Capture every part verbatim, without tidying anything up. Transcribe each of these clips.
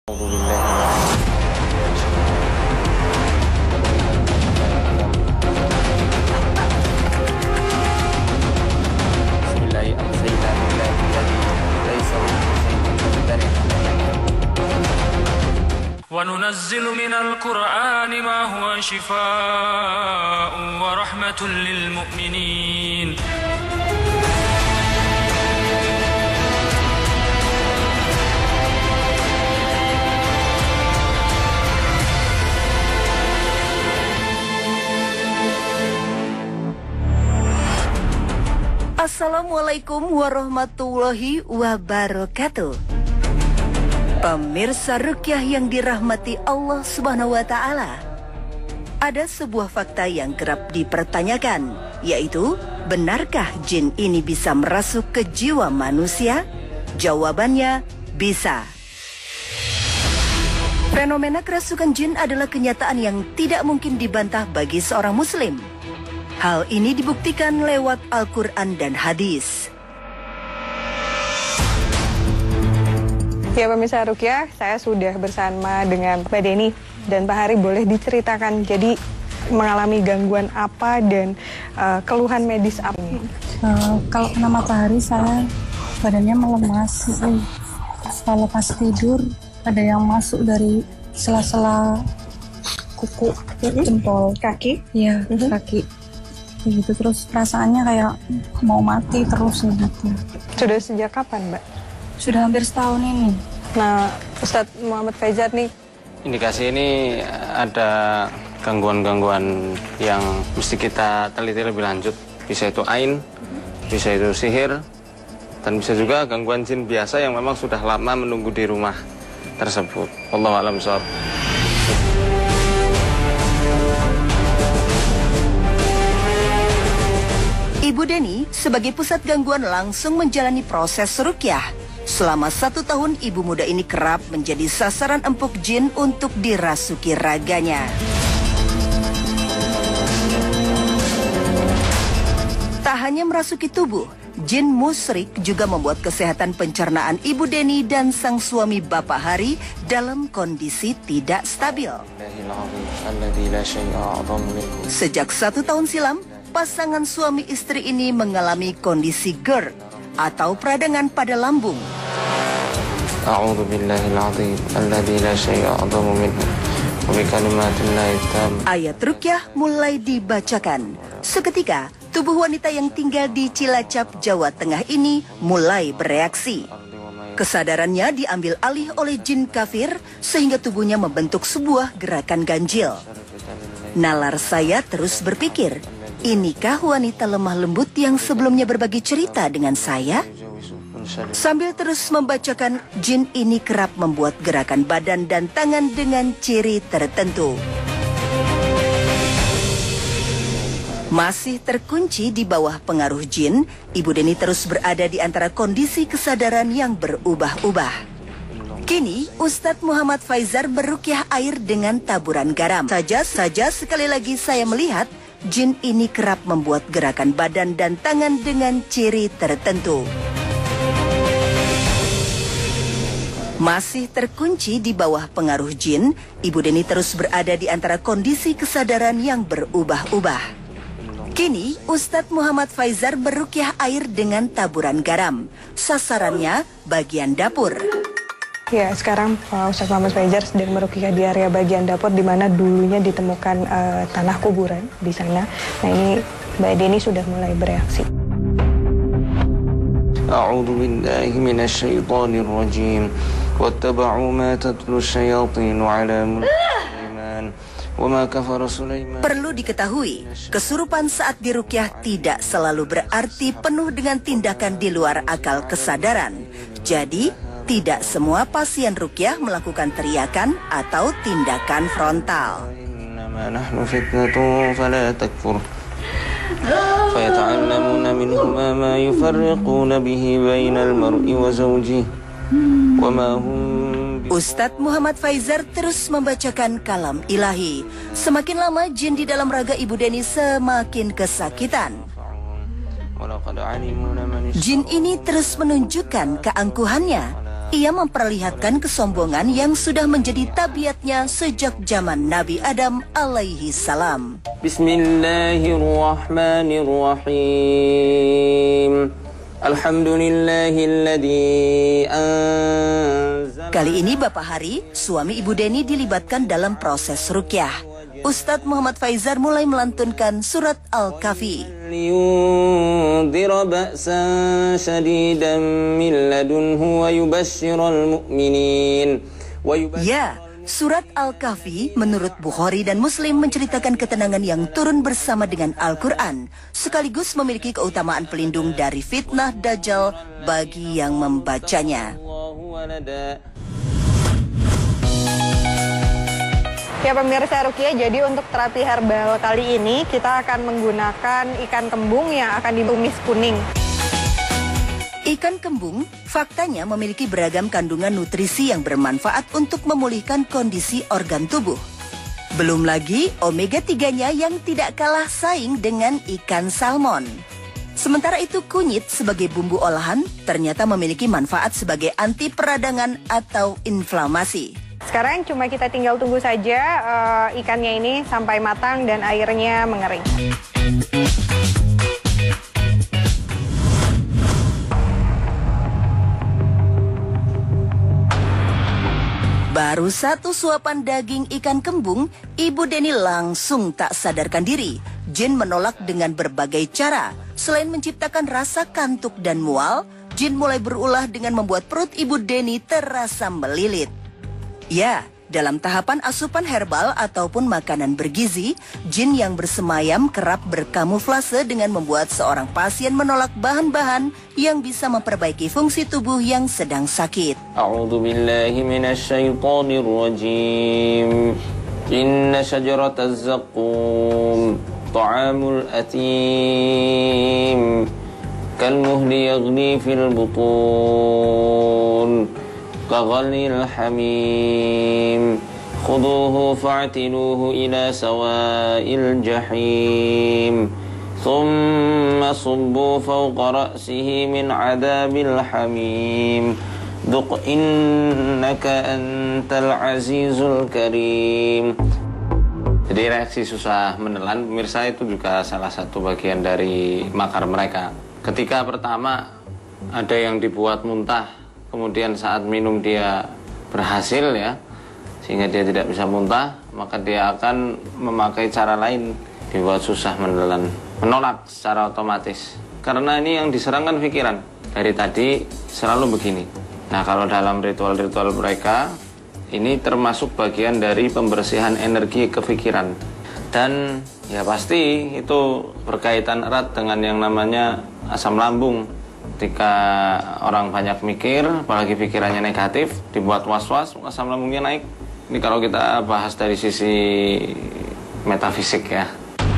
وَنُنَزِّلُ مِنَ الْقُرْآنِ مَا هُوَ شِفَاءٌ وَرَحْمَةٌ لِلْمُؤْمِنِينَ. Assalamualaikum warahmatullahi wabarakatuh. Pemirsa Ruqyah yang dirahmati Allah Subhanahu wa Ta'ala, ada sebuah fakta yang kerap dipertanyakan, yaitu benarkah jin ini bisa merasuk ke jiwa manusia? Jawabannya bisa. Fenomena kerasukan jin adalah kenyataan yang tidak mungkin dibantah bagi seorang muslim. Hal ini dibuktikan lewat Al-Quran dan hadis. Ya pemirsa Ruqyah, saya sudah bersama dengan Mbak Deni dan Pak Hari. Boleh diceritakan jadi mengalami gangguan apa dan uh, keluhan medis apa? Uh, kalau kena matahari saya badannya melemas. Uh, kalau pas tidur ada yang masuk dari sela-sela kuku, jempol, kaki, ya uh-huh. kaki. Gitu terus perasaannya kayak mau mati terus gitu. Sudah sejak kapan, Mbak? Sudah hampir setahun ini. Nah, Ustadz Muhammad Faizar nih, indikasi ini ada gangguan-gangguan yang mesti kita teliti lebih lanjut. Bisa itu ain, bisa itu sihir, dan bisa juga gangguan jin biasa yang memang sudah lama menunggu di rumah tersebut. Wallahu a'lam bishawab. Ibu Deni sebagai pusat gangguan langsung menjalani proses ruqyah. Selama satu tahun, ibu muda ini kerap menjadi sasaran empuk jin untuk dirasuki raganya. Tak hanya merasuki tubuh, jin musyrik juga membuat kesehatan pencernaan Ibu Deni dan sang suami Bapak Hari dalam kondisi tidak stabil. Sejak satu tahun silam, pasangan suami istri ini mengalami kondisi GERD atau peradangan pada lambung. Ayat ruqyah mulai dibacakan. Seketika, tubuh wanita yang tinggal di Cilacap, Jawa Tengah ini mulai bereaksi. Kesadarannya diambil alih oleh jin kafir sehingga tubuhnya membentuk sebuah gerakan ganjil. Nalar saya terus berpikir, inikah wanita lemah lembut yang sebelumnya berbagi cerita dengan saya? Sambil terus membacakan, jin ini kerap membuat gerakan badan dan tangan dengan ciri tertentu. Masih terkunci di bawah pengaruh jin, Ibu Deni terus berada di antara kondisi kesadaran yang berubah-ubah. Kini, Ustadz Muhammad Faizar beruqyah air dengan taburan garam. Saja-saja sekali lagi saya melihat, jin ini kerap membuat gerakan badan dan tangan dengan ciri tertentu. Masih terkunci di bawah pengaruh jin, Ibu Deni terus berada di antara kondisi kesadaran yang berubah-ubah. Kini, Ustadz Muhammad Faizar beruqyah air dengan taburan garam. Sasarannya bagian dapur. Ya, sekarang uh, Ustadz Muhammad Faizar sedang meruqyah di area bagian dapur di mana dulunya ditemukan uh, tanah kuburan di sana. Nah, ini Mbak Deni sudah mulai bereaksi. A'udzu billahi minasy syaithanir rajim. Wattaba'u ma tatlu syayatin 'ala mulki Sulaiman. Wa ma kafara Sulaiman. Perlu diketahui, kesurupan saat diruqyah tidak selalu berarti penuh dengan tindakan di luar akal kesadaran. Jadi, tidak semua pasien ruqyah melakukan teriakan atau tindakan frontal. Innama nahnu fitnatun fala takfur. فيتعلمون منهما ما يفرقون به بين المرء وزوجه وما هم. Ustadz Muhammad Faizar terus membacakan kalam ilahi. Semakin lama jin di dalam raga Ibu Deni semakin kesakitan. Jin ini terus menunjukkan keangkuhannya. Ia memperlihatkan kesombongan yang sudah menjadi tabiatnya sejak zaman Nabi Adam alaihi salam. Bismillahirrahmanirrahim. Alhamdulillahilladzi anzala. Kali ini Bapak Hari, suami Ibu Deni, dilibatkan dalam proses ruqyah. Ustadz Muhammad Faizar mulai melantunkan surat Al-Kahfi. liyundhira ba'san shadidan min ladunhu wa yubashshiral mu'minin. Ya, surat Al-Kahfi menurut Bukhari dan Muslim menceritakan ketenangan yang turun bersama dengan Al-Quran, sekaligus memiliki keutamaan pelindung dari fitnah Dajjal bagi yang membacanya. Ya pemirsa Ruqyah, jadi untuk terapi herbal kali ini kita akan menggunakan ikan kembung yang akan ditumis kuning. Ikan kembung faktanya memiliki beragam kandungan nutrisi yang bermanfaat untuk memulihkan kondisi organ tubuh. Belum lagi omega tiga-nya yang tidak kalah saing dengan ikan salmon. Sementara itu kunyit sebagai bumbu olahan ternyata memiliki manfaat sebagai anti peradangan atau inflamasi. Sekarang cuma kita tinggal tunggu saja uh, ikannya ini sampai matang dan airnya mengering. Baru satu suapan daging ikan kembung, Ibu Deni langsung tak sadarkan diri. Jin menolak dengan berbagai cara. Selain menciptakan rasa kantuk dan mual, Jin mulai berulah dengan membuat perut Ibu Deni terasa melilit. Ya, dalam tahapan asupan herbal ataupun makanan bergizi, jin yang bersemayam kerap berkamuflase dengan membuat seorang pasien menolak bahan-bahan yang bisa memperbaiki fungsi tubuh yang sedang sakit. A'udzu billahi minasyaitonir rajim. Inna syajarataz zaqqum ta'amul atim kalmuhli yaghli fil butun kaghalil hamim khuduhu fa'tiluhu ila sawa'il jahim thumma subbu fawqa ra'sihi min 'adabil hamim duq innaka antal azizul karim. Jadi reaksi susah menelan pemirsa itu juga salah satu bagian dari makar mereka. Ketika pertama ada yang dibuat muntah, kemudian saat minum dia berhasil ya, sehingga dia tidak bisa muntah, maka dia akan memakai cara lain, dibuat susah menelan, menolak secara otomatis. Karena ini yang diserang kan pikiran, dari tadi selalu begini. Nah kalau dalam ritual-ritual mereka, ini termasuk bagian dari pembersihan energi kepikiran. Dan ya pasti itu berkaitan erat dengan yang namanya asam lambung. Ketika orang banyak mikir, apalagi pikirannya negatif, dibuat was-was, asam lambungnya naik. Ini kalau kita bahas dari sisi metafisik ya.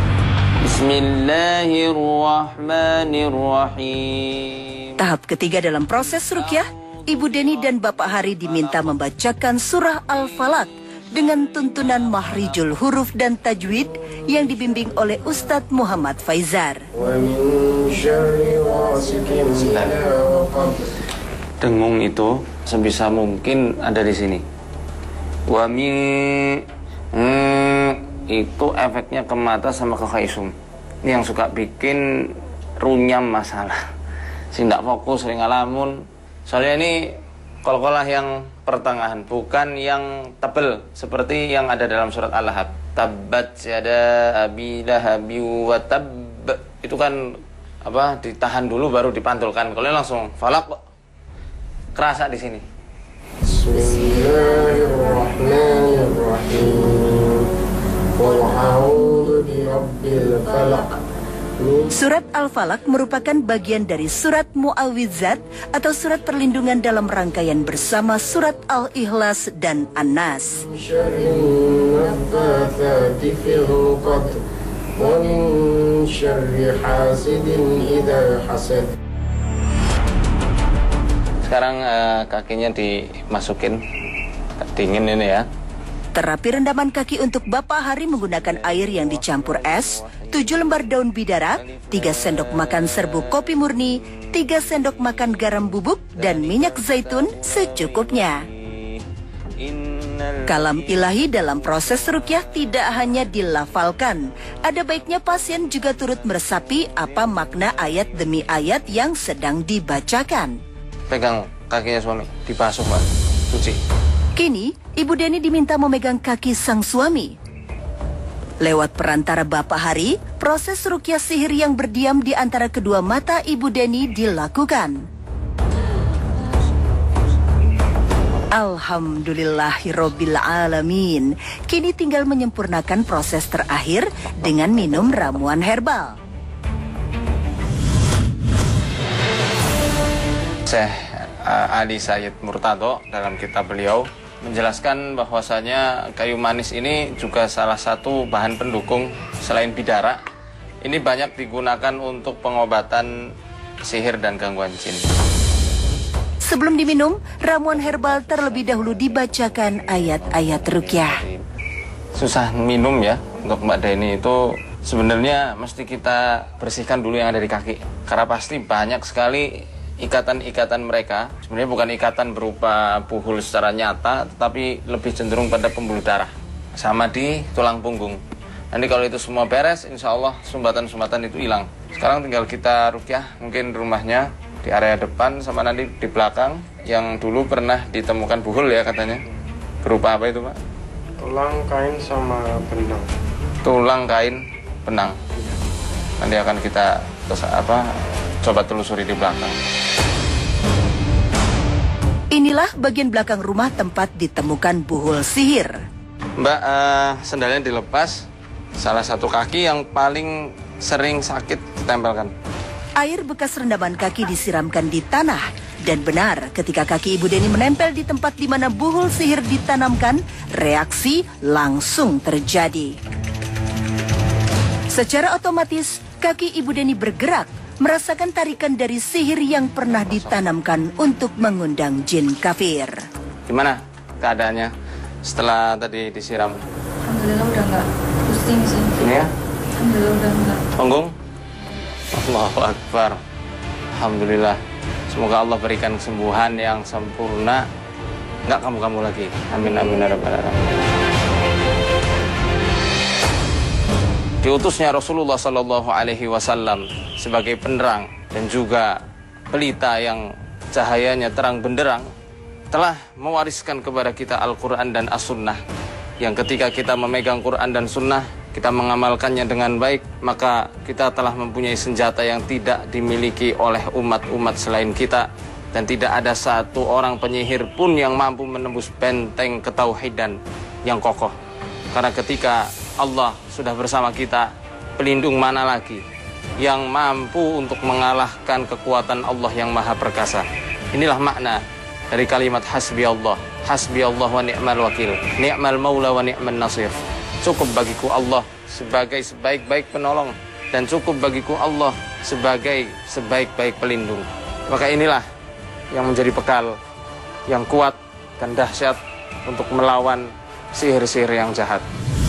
Bismillahirrahmanirrahim. Tahap ketiga dalam proses ruqyah, Ibu Deni dan Bapak Hari diminta membacakan surah Al-Falaq dengan tuntunan mahrijul huruf dan tajwid yang dibimbing oleh Ustadz Muhammad Faizar. Dengung itu sebisa mungkin ada di sini. Wa min mm, itu efeknya ke mata sama ke khaisum. Ini yang suka bikin runyam masalah. Sing ndak fokus, sering ngalamun. Soalnya ini kol-kolah yang pertengahan, bukan yang tebel seperti yang ada dalam surat Al-Lahab. Tabbat yada abi lahabi wa tabb. Itu kan apa, ditahan dulu baru dipantulkan. Kalau langsung falaq kerasa di sini. Bismillahirrahmanirrahim. Qul a'udzu birabbil falaq. Surat Al-Falaq merupakan bagian dari surat Mu'awwidzat atau surat perlindungan dalam rangkaian bersama surat Al-Ikhlas dan An-Nas. Sekarang uh, kakinya dimasukin, dingin ini ya. Terapi rendaman kaki untuk Bapak Hari menggunakan air yang dicampur es, tujuh lembar daun bidara, tiga sendok makan serbuk kopi murni, tiga sendok makan garam bubuk, dan minyak zaitun secukupnya. Kalam ilahi dalam proses ruqyah tidak hanya dilafalkan. Ada baiknya pasien juga turut meresapi apa makna ayat demi ayat yang sedang dibacakan. Pegang kakinya suami, dibasuh Pak, suci. Kini, Ibu Deni diminta memegang kaki sang suami. Lewat perantara Bapak Hari, proses ruqyah sihir yang berdiam di antara kedua mata Ibu Deni dilakukan. Alhamdulillahirabbil alamin. Kini tinggal menyempurnakan proses terakhir dengan minum ramuan herbal. Syekh Ali Sayyid Murtado dalam kitab beliau menjelaskan bahwasanya kayu manis ini juga salah satu bahan pendukung selain bidara. Ini banyak digunakan untuk pengobatan sihir dan gangguan jin. Sebelum diminum, ramuan herbal terlebih dahulu dibacakan ayat-ayat ruqyah. Susah minum ya untuk Mbak Deni itu sebenarnya mesti kita bersihkan dulu yang ada di kaki. Karena pasti banyak sekali ikatan-ikatan mereka. Sebenarnya bukan ikatan berupa buhul secara nyata, tetapi lebih cenderung pada pembuluh darah. Sama di tulang punggung. Nanti kalau itu semua beres, insya Allah sumbatan-sumbatan itu hilang. Sekarang tinggal kita ruqyah mungkin rumahnya di area depan sama nanti di belakang yang dulu pernah ditemukan buhul ya katanya. Berupa apa itu Pak? Tulang, kain, sama benang. Tulang, kain, benang. Nanti akan kita terus apa coba telusuri di belakang. Inilah bagian belakang rumah tempat ditemukan buhul sihir. Mbak, uh, sendalnya dilepas. Salah satu kaki yang paling sering sakit ditempelkan. Air bekas rendaman kaki disiramkan di tanah. Dan benar, ketika kaki Ibu Deni menempel di tempat di mana buhul sihir ditanamkan, reaksi langsung terjadi. Secara otomatis, kaki Ibu Deni bergerak, merasakan tarikan dari sihir yang pernah ditanamkan untuk mengundang jin kafir. Gimana keadaannya setelah tadi disiram? Alhamdulillah udah nggak pusing sih. Ini ya? Alhamdulillah udah nggak. Punggung? Allahu Akbar. Alhamdulillah. Semoga Allah berikan kesembuhan yang sempurna. Nggak kamu-kamu lagi. Amin amin ya rabbal alamin. Diutusnya Rasulullah Sallallahu Alaihi Wasallam sebagai penerang dan juga pelita yang cahayanya terang benderang telah mewariskan kepada kita Al-Quran dan As-Sunnah, yang ketika kita memegang Quran dan Sunnah, kita mengamalkannya dengan baik, maka kita telah mempunyai senjata yang tidak dimiliki oleh umat-umat selain kita, dan tidak ada satu orang penyihir pun yang mampu menembus benteng ketauhidan yang kokoh. Karena ketika Allah sudah bersama kita, pelindung mana lagi yang mampu untuk mengalahkan kekuatan Allah yang maha perkasa. Inilah makna dari kalimat hasbi Allah. Hasbi Allah wa ni'mal wakil, ni'mal maula wa ni'mal nasir. Cukup bagiku Allah sebagai sebaik-baik penolong, dan cukup bagiku Allah sebagai sebaik-baik pelindung. Maka inilah yang menjadi bekal yang kuat dan dahsyat untuk melawan sihir-sihir yang jahat.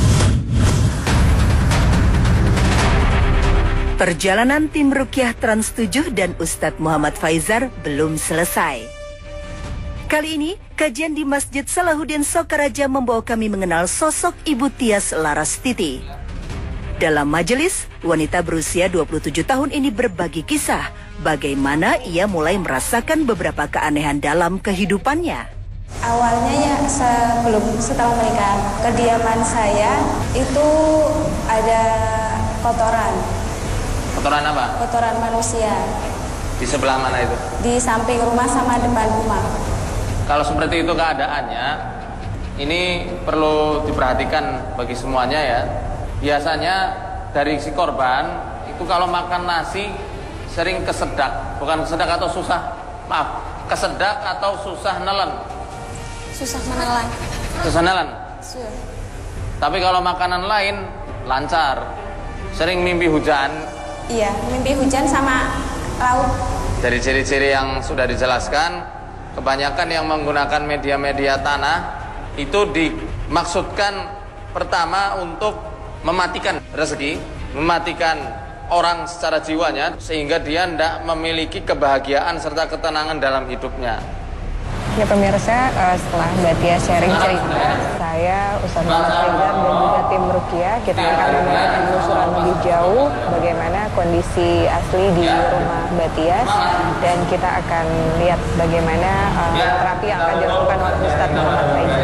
Perjalanan tim Ruqyah Trans tujuh dan Ustadz Muhammad Faizar belum selesai. Kali ini, kajian di Masjid Salahuddin Sokaraja membawa kami mengenal sosok Ibu Tias Larastiti. Dalam majelis, wanita berusia dua puluh tujuh tahun ini berbagi kisah bagaimana ia mulai merasakan beberapa keanehan dalam kehidupannya. Awalnya ya sebelum setelah menikah, kediaman saya itu ada kotoran. Kotoran apa? Kotoran manusia. Di sebelah mana itu? Di samping rumah sama depan rumah. Kalau seperti itu keadaannya, ini perlu diperhatikan bagi semuanya ya. Biasanya dari si korban itu kalau makan nasi sering kesedak, bukan kesedak atau susah, maaf, kesedak atau susah nelen. Susah menelan. Susah nelen. Sur. Tapi kalau makanan lain lancar. Sering mimpi hujan. Iya, mimpi hujan sama laut. Dari ciri-ciri yang sudah dijelaskan, kebanyakan yang menggunakan media-media tanah itu di maksudkan pertama untuk mematikan rezeki, mematikan orang secara jiwanya, sehingga dia tidak memiliki kebahagiaan serta ketenangan dalam hidupnya. Ya pemirsa, uh, setelah Mbak Tia sharing cerita, saya Ustaz Muhammad Faizar dan juga tim Ruqyah, kita akan memulai penelusuran lebih jauh bagaimana kondisi asli di rumah Mbak Tia, dan kita akan lihat bagaimana uh, terapi yang akan dilakukan oleh Ustaz Muhammad Faizar.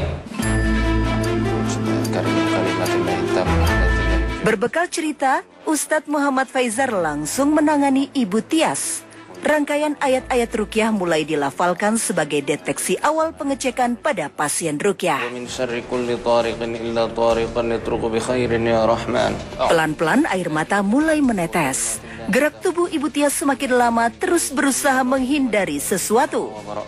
Berbekal cerita, Ustadz Muhammad Faizar langsung menangani Ibu Tias. Rangkaian ayat-ayat ruqyah mulai dilafalkan sebagai deteksi awal pengecekan pada pasien ruqyah. Pelan-pelan air mata mulai menetes. Gerak tubuh Ibu Tias semakin lama terus berusaha menghindari sesuatu.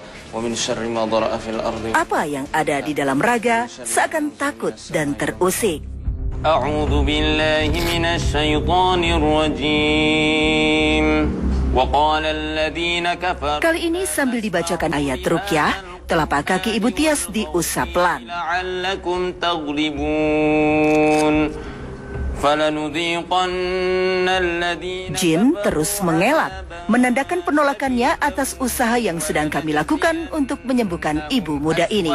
Apa yang ada di dalam raga seakan takut dan terusik. A'udzu billahi minasy syaithanir rajim. Wa qala alladziina kafaru. Kali ini sambil dibacakan ayat ruqyah, telapak kaki Ibu Tias diusap pelan. La'allakum taghlibun. Falanudhiqanna alladziina. Jin terus mengelak, menandakan penolakannya atas usaha yang sedang kami lakukan untuk menyembuhkan ibu muda ini.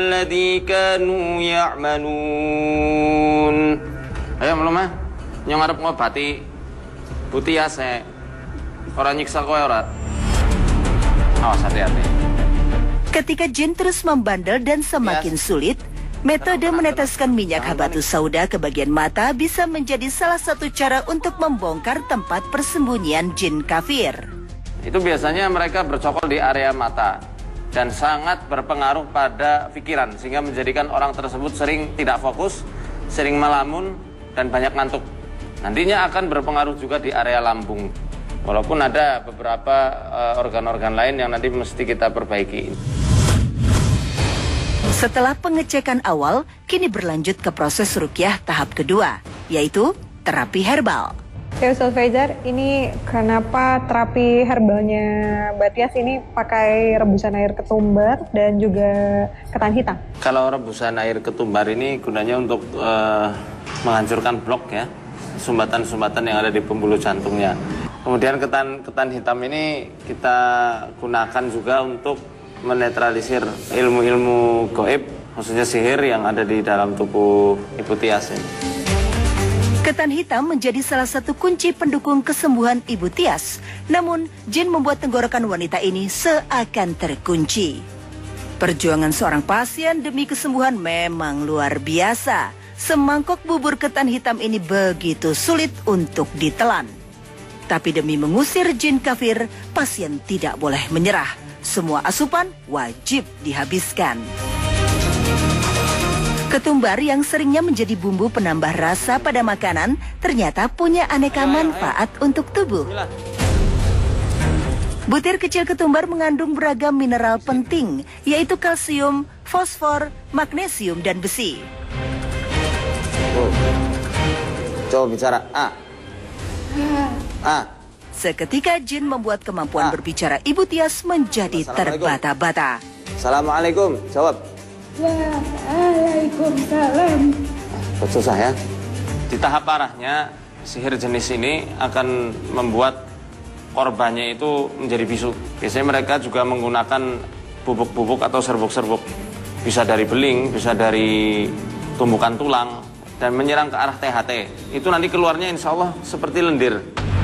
Ayo melumah, yang ngarep ngobati Bu Tias e. Ora nyiksa kowe ora. Awas hati-hati. Ketika jin terus membandel dan semakin sulit, metode meneteskan minyak habatus sauda ke bagian mata bisa menjadi salah satu cara untuk membongkar tempat persembunyian jin kafir. Itu biasanya mereka bercokol di area mata dan sangat berpengaruh pada pikiran, sehingga menjadikan orang tersebut sering tidak fokus, sering melamun, dan banyak ngantuk. Nantinya akan berpengaruh juga di area lambung. Walaupun ada beberapa organ-organ uh, lain yang nanti mesti kita perbaiki. Setelah pengecekan awal, kini berlanjut ke proses ruqyah tahap kedua, yaitu terapi herbal. Ya Ustaz Faizar, ini kenapa terapi herbalnya Mbak Tias ini pakai rebusan air ketumbar dan juga ketan hitam? Kalau rebusan air ketumbar ini gunanya untuk uh, menghancurkan blok ya, sumbatan-sumbatan yang ada di pembuluh jantungnya. Kemudian ketan ketan hitam ini kita gunakan juga untuk menetralisir ilmu-ilmu gaib, khususnya sihir yang ada di dalam tubuh Ibu Tias ini. Ketan hitam menjadi salah satu kunci pendukung kesembuhan Ibu Tias. Namun, jin membuat tenggorokan wanita ini seakan terkunci. Perjuangan seorang pasien demi kesembuhan memang luar biasa. Semangkok bubur ketan hitam ini begitu sulit untuk ditelan. Tapi demi mengusir jin kafir, pasien tidak boleh menyerah. Semua asupan wajib dihabiskan. Ketumbar yang seringnya menjadi bumbu penambah rasa pada makanan ternyata punya aneka manfaat untuk tubuh. Butir kecil ketumbar mengandung beragam mineral penting, yaitu kalsium, fosfor, magnesium, dan besi. Oh. Coba bicara A. A. Seketika jin membuat kemampuan A. berbicara Ibu Tias menjadi terbata-bata. Assalamualaikum. Jawab. Waalaikumsalam. Susah ya. Di tahap parahnya, sihir jenis ini akan membuat korbannya itu menjadi bisu. Biasanya mereka juga menggunakan bubuk-bubuk atau serbuk-serbuk. Bisa dari beling, bisa dari tumbukan tulang, dan menyerang ke arah T H T. Itu nanti keluarnya insya Allah seperti lendir.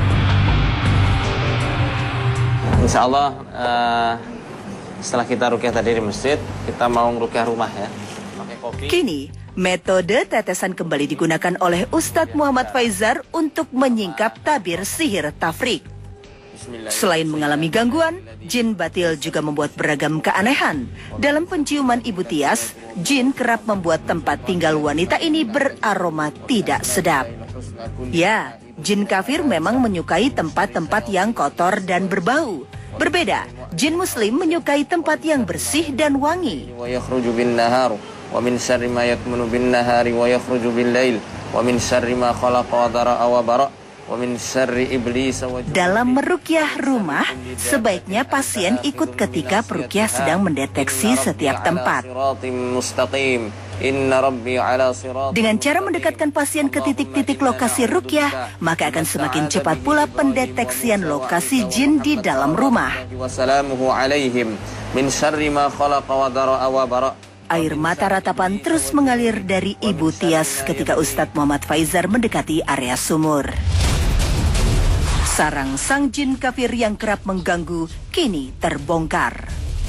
Insya Allah uh, setelah kita ruqyah tadi di masjid, kita mau ruqyah rumah ya. Pakai kopi. Kini, metode tetesan kembali digunakan oleh Ustadz Muhammad Faizar untuk menyingkap tabir sihir tafrik. Selain mengalami gangguan, jin batil juga membuat beragam keanehan. Dalam penciuman Ibu Tias, jin kerap membuat tempat tinggal wanita ini beraroma tidak sedap. Ya, jin kafir memang menyukai tempat-tempat yang kotor dan berbau. Berbeda, jin muslim menyukai tempat yang bersih dan wangi. Wa min syarri ma yakmunu bin nahari wa yakhruju bil lail wa min syarri ma khalaqa wa dara'a wa bara' Dalam meruqyah rumah, sebaiknya pasien ikut ketika peruqyah sedang mendeteksi setiap tempat. Dengan cara mendekatkan pasien ke titik-titik lokasi ruqyah, maka akan semakin cepat pula pendeteksian lokasi jin di dalam rumah. Air mata ratapan terus mengalir dari Ibu Tias ketika Ustadz Muhammad Faizar mendekati area sumur. Sarang sang jin kafir yang kerap mengganggu kini terbongkar.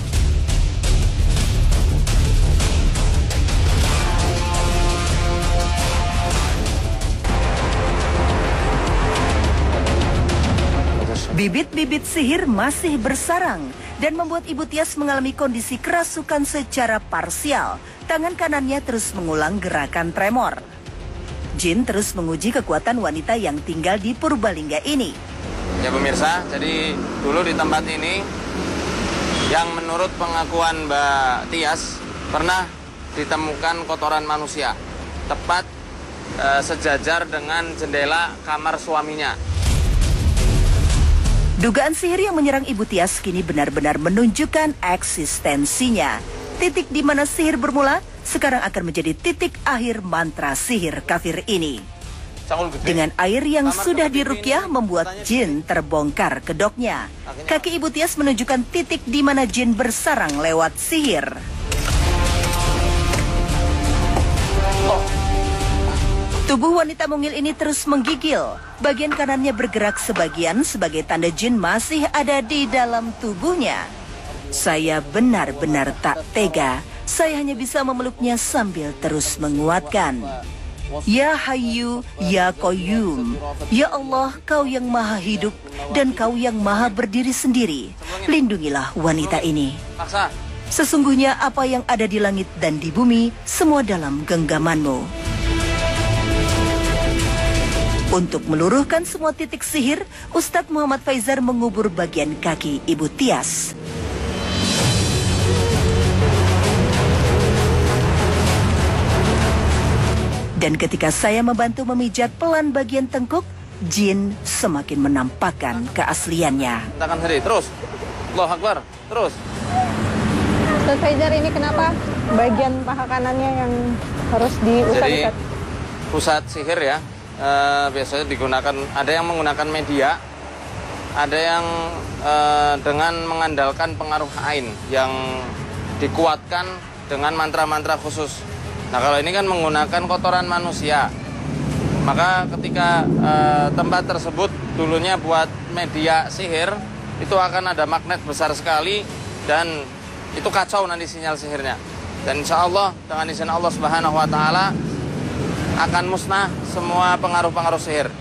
Bibit-bibit sihir masih bersarang dan membuat Ibu Tias mengalami kondisi kerasukan secara parsial. Tangan kanannya terus mengulang gerakan tremor. Jin terus menguji kekuatan wanita yang tinggal di Purbalingga ini. Ya pemirsa, jadi dulu di tempat ini yang menurut pengakuan Mbak Tias pernah ditemukan kotoran manusia tepat e, sejajar dengan jendela kamar suaminya. Dugaan sihir yang menyerang Ibu Tias kini benar-benar menunjukkan eksistensinya. Titik di mana sihir bermula sekarang akan menjadi titik akhir mantra sihir kafir ini. Dengan air yang sudah diruqyah membuat jin terbongkar kedoknya. Kaki Ibu Tias menunjukkan titik di mana jin bersarang lewat sihir. Tubuh wanita mungil ini terus menggigil. Bagian kanannya bergerak sebagian sebagai tanda jin masih ada di dalam tubuhnya. Saya benar-benar tak tega. Saya hanya bisa memeluknya sambil terus menguatkan. Ya Hayyu, Ya Qayyum, Ya Allah, Kau yang maha hidup dan Kau yang maha berdiri sendiri. Lindungilah wanita ini. Sesungguhnya apa yang ada di langit dan di bumi, semua dalam genggaman-Mu. Untuk meluruhkan semua titik sihir, Ustadz Muhammad Faizar mengubur bagian kaki Ibu Tias. Dan ketika saya membantu memijat pelan bagian tengkuk, jin semakin menampakkan keasliannya. Tekan sendiri, terus. Allahu Akbar, terus. Ustaz Faizar, ini kenapa bagian paha kanannya yang harus diusap? Jadi, pusat sihir ya, e, biasanya digunakan, ada yang menggunakan media, ada yang e, dengan mengandalkan pengaruh ain yang dikuatkan dengan mantra-mantra khusus. Nah, kalau ini kan menggunakan kotoran manusia, maka ketika e, tempat tersebut dulunya buat media sihir, itu akan ada magnet besar sekali dan itu kacau nanti sinyal sihirnya. Dan insya Allah dengan izin Allah Subhanahu Wa Taala akan musnah semua pengaruh-pengaruh sihir.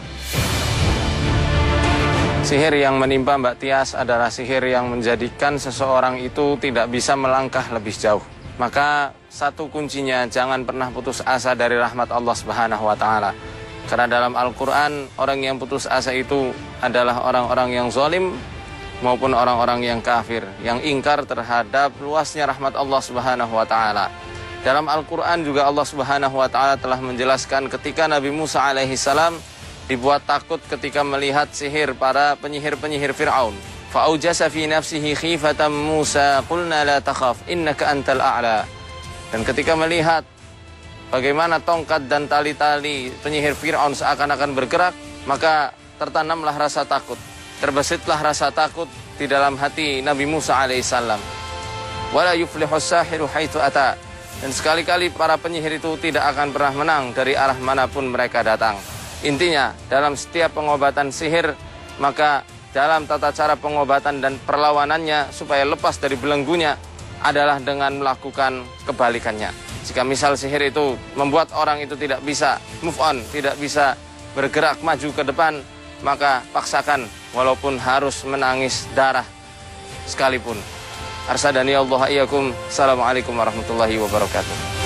Sihir yang menimpa Mbak Tias adalah sihir yang menjadikan seseorang itu tidak bisa melangkah lebih jauh. Maka satu kuncinya, jangan pernah putus asa dari rahmat Allah Subhanahu Wa Taala. Karena dalam Al-Quran, orang yang putus asa itu adalah orang-orang yang zalim maupun orang-orang yang kafir, yang ingkar terhadap luasnya rahmat Allah Subhanahu Wa Taala. Dalam Al-Quran juga Allah Subhanahu Wa Taala telah menjelaskan ketika Nabi Musa alaihi salam dibuat takut ketika melihat sihir para penyihir-penyihir Fir'aun. Fa'aujasa fi nafsihi khifatan Musa qulna la takhaf innaka antal a'la. Dan ketika melihat bagaimana tongkat dan tali-tali penyihir Fir'aun seakan-akan bergerak, maka tertanamlah rasa takut. Terbesitlah rasa takut di dalam hati Nabi Musa alaihissalam. Wala yuflihus sahiru haitsu ata. Dan sekali-kali para penyihir itu tidak akan pernah menang dari arah manapun mereka datang. Intinya, dalam setiap pengobatan sihir, maka dalam tata cara pengobatan dan perlawanannya supaya lepas dari belenggunya adalah dengan melakukan kebalikannya. Jika misal sihir itu membuat orang itu tidak bisa move on, tidak bisa bergerak maju ke depan, maka paksakan walaupun harus menangis darah sekalipun. Arsadani Allah iyyakum. Assalamualaikum warahmatullahi wabarakatuh.